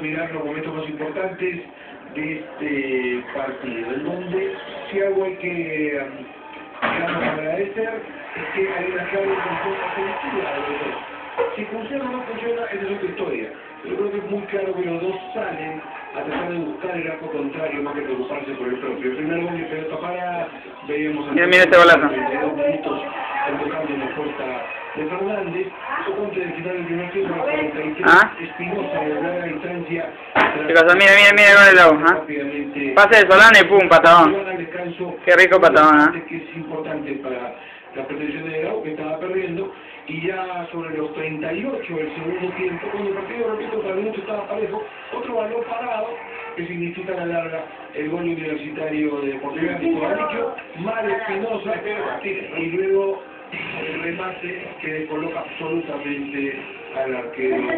mirar los momentos más importantes de este partido, en donde si algo hay que digamos, agradecer es que hay una clave colectiva de los dos. Si funciona o no funciona, esa es otra historia. Yo creo que es muy claro que los dos salen a tratar de buscar el arco contrario más que preocuparse por el propio. El primer gol de pelota para, veíamos Mira este golazo. 32 minutos empezando en la puerta de Fernández, poco antes del final del primer tiempo, a 43, Espinosa de larga distancia. ¿Qué cosa? Mira con el lobo, pase de Solano y pum, patadón. Qué rico patadón, que es importante para la pretensión de Grau, que estaba perdiendo, y ya sobre los 38 del segundo tiempo, cuando el partido, repito, para mucho estaba parejo, otro balón parado, que significa a la larga el gol universitario de Deportivo Atlético, mal Espinosa, y luego el remate que descoloca absolutamente al arquero.